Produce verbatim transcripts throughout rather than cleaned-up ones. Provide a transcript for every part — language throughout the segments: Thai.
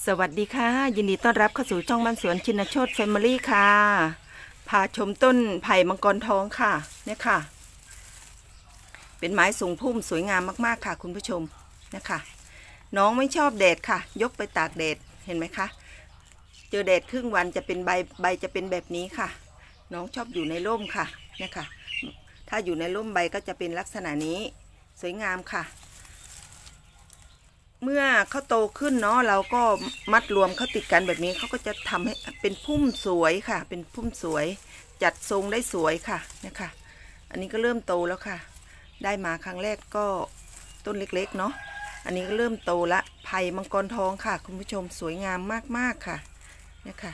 สวัสดีค่ะยินดีต้อนรับเข้าสู่ช่องบ้านสวนชินโชติแฟมิลี่ค่ะพาชมต้นไผ่มังกรทองค่ะเนี่ยค่ะเป็นไม้สูงพุ่มสวยงามมากๆค่ะคุณผู้ชมนะคะน้องไม่ชอบแดดค่ะยกไปตากแดดเห็นไหมคะเจอแดดครึ่งวันจะเป็นใบใบจะเป็นแบบนี้ค่ะน้องชอบอยู่ในร่มค่ะเนี่ยค่ะถ้าอยู่ในร่มใบก็จะเป็นลักษณะนี้สวยงามค่ะเมื่อเขาโตขึ้นเนาะเราก็มัดรวมเขาติดกันแบบนี้เขาก็จะทำให้เป็นพุ่มสวยค่ะเป็นพุ่มสวยจัดทรงได้สวยค่ะนะคะอันนี้ก็เริ่มโตแล้วค่ะได้มาครั้งแรกก็ต้นเล็กๆเนาะอันนี้ก็เริ่มโตละไผ่มังกรทองค่ะคุณผู้ชมสวยงามมากๆค่ะนะคะ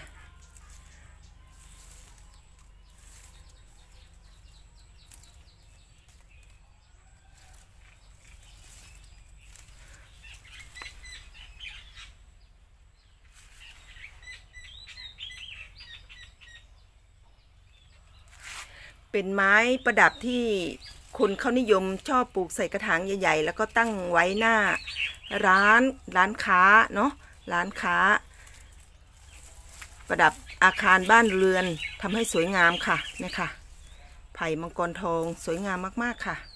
เป็นไม้ประดับที่คนเขานิยมชอบปลูกใส่กระถางใหญ่ๆแล้วก็ตั้งไว้หน้าร้านร้านค้าเนาะร้านค้าประดับอาคารบ้านเรือนทำให้สวยงามค่ะเนี่ยค่ะไผ่มังกรทองสวยงามมากๆค่ะ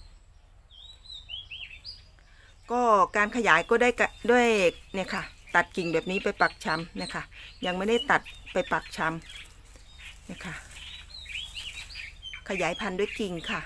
ก็การขยายก็ได้ด้วยเนี่ยค่ะตัดกิ่งแบบนี้ไปปักชำเนี่ยค่ะยังไม่ได้ตัดไปปักชำเนี่ยค่ะขยายพันธุ์ด้วยกิ่งค่ะ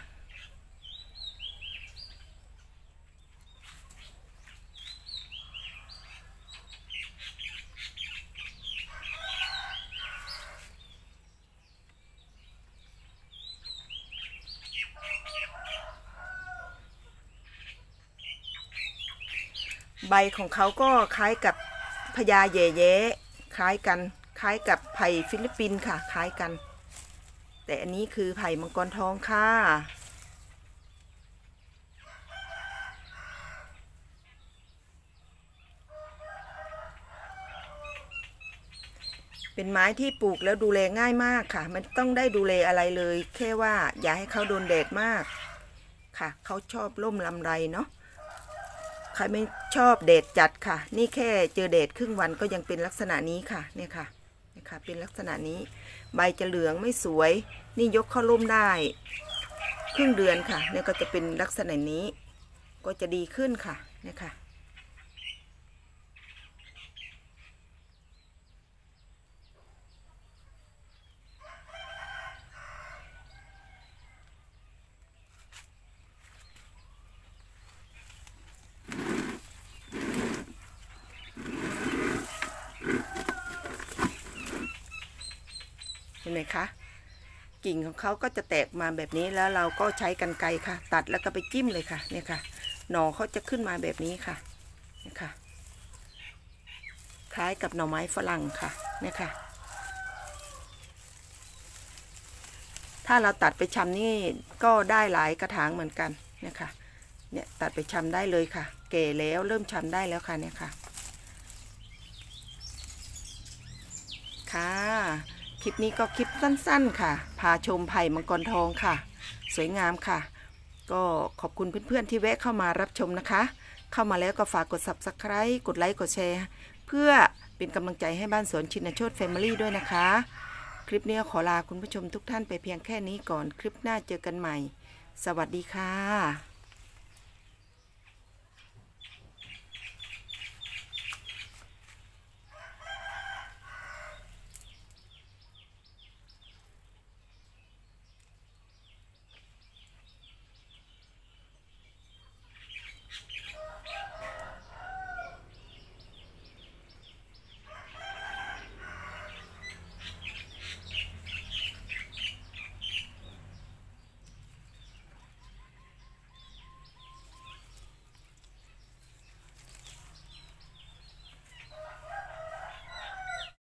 ใบของเขาก็คล้ายกับพญาแย่แย้คล้ายกันคล้ายกับไผ่ฟิลิปปินส์ค่ะคล้ายกันแต่อันนี้คือไผ่มังกรทองค่ะเป็นไม้ที่ปลูกแล้วดูแลง่ายมากค่ะมันต้องได้ดูแลอะไรเลยแค่ว่าอย่าให้เขาโดนแดดมากค่ะเขาชอบร่มลำไรเนาะใครไม่ชอบแดดจัดค่ะนี่แค่เจอแดดครึ่งวันก็ยังเป็นลักษณะนี้ค่ะเนี่ยค่ะเนี่ยค่ะเป็นลักษณะนี้ใบจะเหลืองไม่สวยนี่ยกเข้าร่มได้ครึ่งเดือนค่ะเนี่ยก็จะเป็นลักษณะนี้ก็จะดีขึ้นค่ะเนี่ยค่ะเห็นไหมคะกิ่งของเขาก็จะแตกมาแบบนี้แล้วเราก็ใช้กรรไกรค่ะตัดแล้วก็ไปจิ้มเลยค่ะเนี่ยค่ะหน่อเขาจะขึ้นมาแบบนี้ค่ะเนี่ยค่ะคล้ายกับหน่อไม้ฝรั่งค่ะเนี่ยค่ะถ้าเราตัดไปชำนี่ก็ได้หลายกระถางเหมือนกันเนี่ยค่ะเนี่ยตัดไปชำได้เลยค่ะเก๋แล้วเริ่มชำได้แล้วค่ะเนี่ยค่ะค่ะคลิปนี้ก็คลิปสั้นๆค่ะพาชมไผ่มังกรทองค่ะสวยงามค่ะก็ขอบคุณเพื่อนๆที่แวะเข้ามารับชมนะคะเข้ามาแล้วก็ฝากกด ซับสไครบ์ กดไลค์กดแชร์เพื่อเป็นกำลังใจให้บ้านสวนชินโชติแฟมิลี่ด้วยนะคะคลิปนี้ขอลาคุณผู้ชมทุกท่านไปเพียงแค่นี้ก่อนคลิปหน้าเจอกันใหม่สวัสดีค่ะ